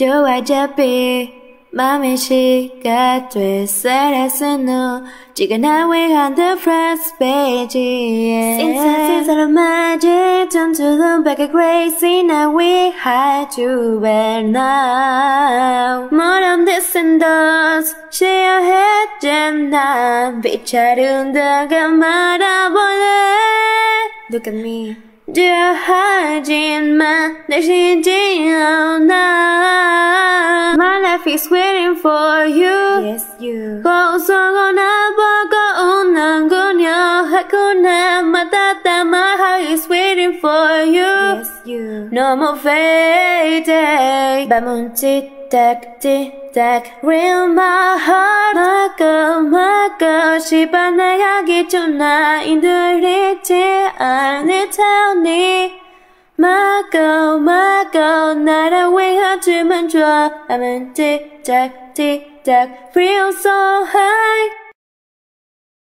좋아잡히 맘의 시가 돼 살았으노 지가 나 위한 the first page 인사를 맞이 Don't do them back crazy 나 위한 to bear now More on this and those 쉐어했잖아 비차른다가 말아볼래 Look at me 하지만 내쉬지 않아 My life is waiting for you Yes you 고소거나 버거운 난 그녀 하거나 맞았다 My heart is waiting for you Yes you No more fading 밤은 찌딱 찌딱 Real my heart 막고 싶어 나가기 좀 나인들이지 않을 테니 막고 나를 위하지만 좋아 밤은 찌딱 찌딱 Feel so high